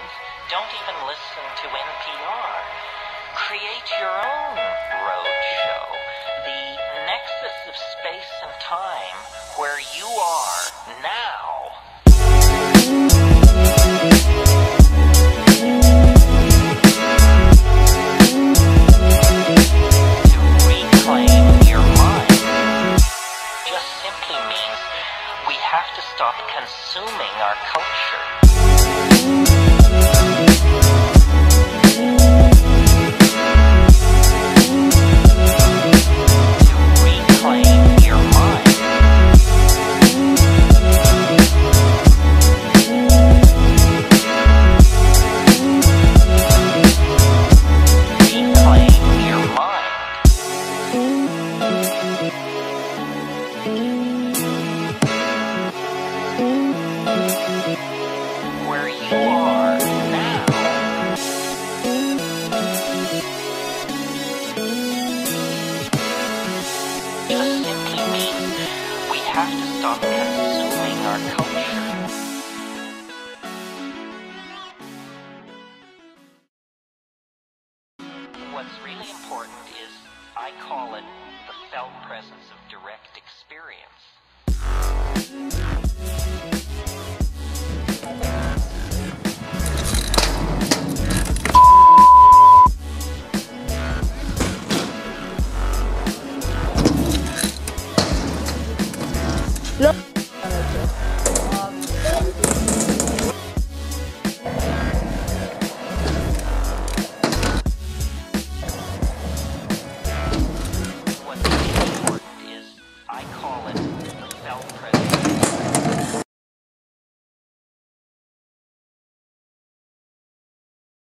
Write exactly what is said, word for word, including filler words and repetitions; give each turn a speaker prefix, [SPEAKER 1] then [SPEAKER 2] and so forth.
[SPEAKER 1] means don't even listen to N P R. Create your own road show. The nexus of space and time where you are now. To reclaim your mind just simply means we have to stop consuming our culture. What's really important is, I call it the felt presence of direct experience.